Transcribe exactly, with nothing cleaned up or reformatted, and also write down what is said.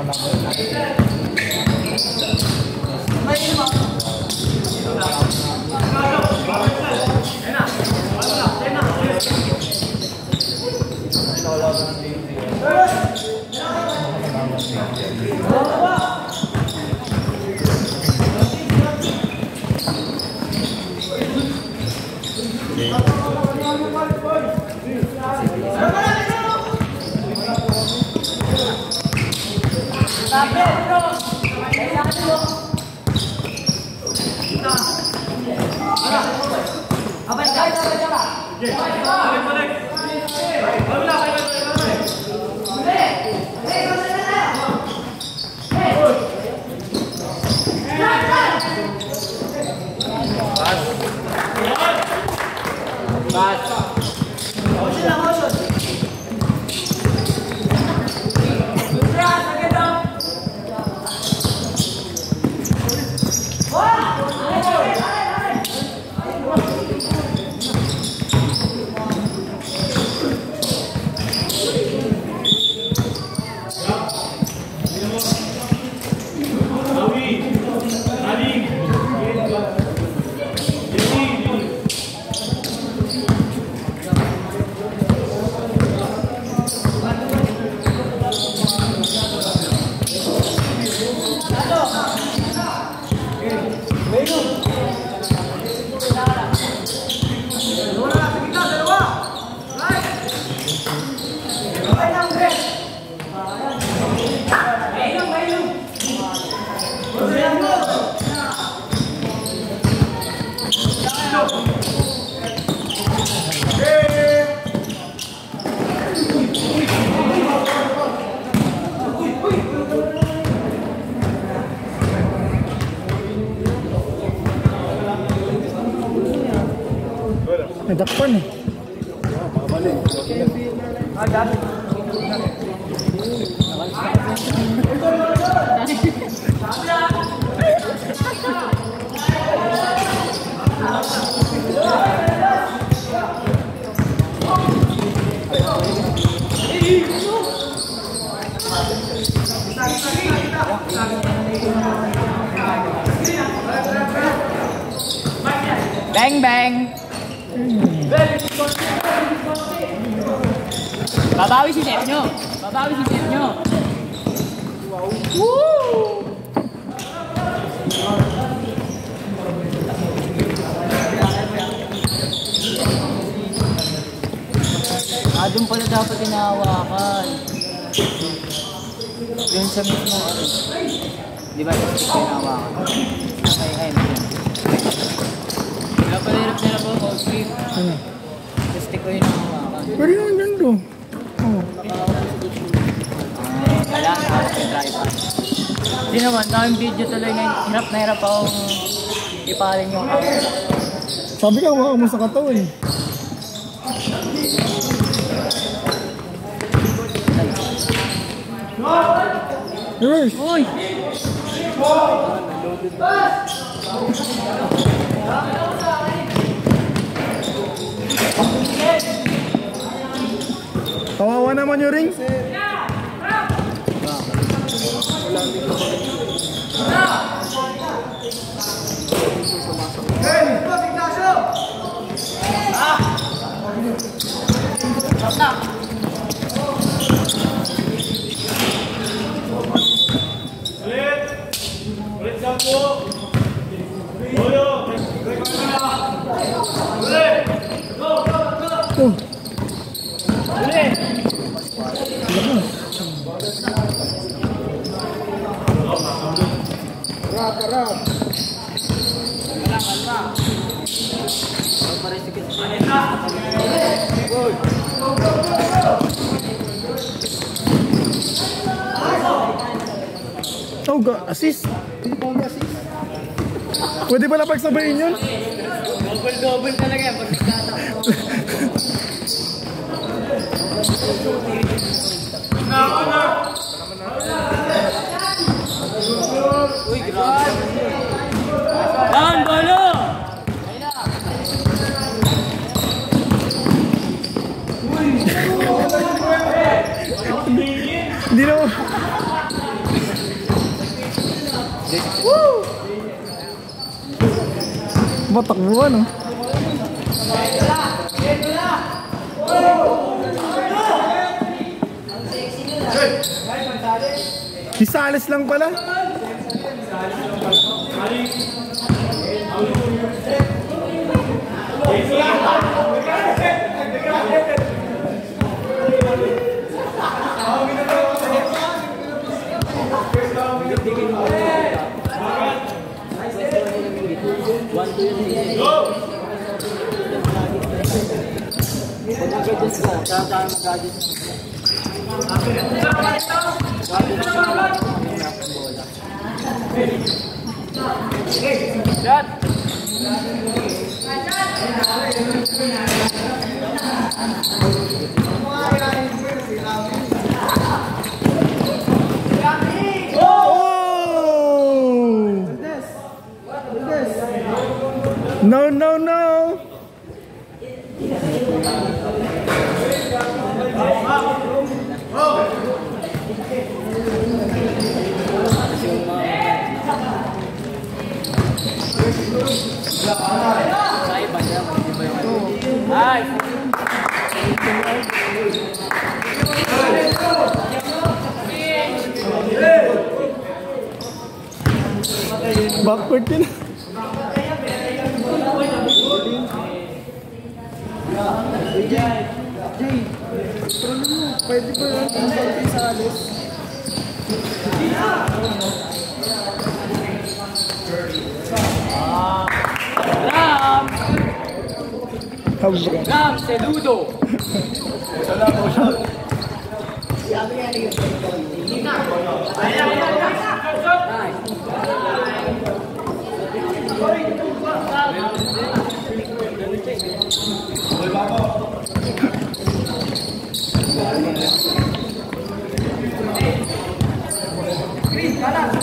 Nadakpan eh. Bang bang. Babawi si chef nyo. Babawi si chef nyo. Woo! Ah, doon pala dapat inahawakan. Doon sa mismo ano. Di ba yung stick inahawakan? Ay, ay, ay. Kaya pala hirap-hirap ako, cold cream. Ano? Sa stick ko inahawakan. Pero yung gando. Oh. Ay, kailangan ako sa driver. Hindi naman, daming video tuloy ngayon. Hirap na hirap akong ipalin yung ako. Sabi ka, wala mo sa katawan. Reverse! Uy! Kawawa naman yung rings. Oh. Rap, rap. Kalma, kalma. Oh, assist. Hindi pa assist. Pwede pala pagsabayin yun? Double-double talaga yan. Pagkikata. Uy, grabe. Down, bolo! Hindi na. matakbuhan, no? Isales lang pala. No, no, no. Backward din. Jay, Jay, pwede ba yung konti sa alis? Ram! Habra. Ram, saludo! Green, kanan!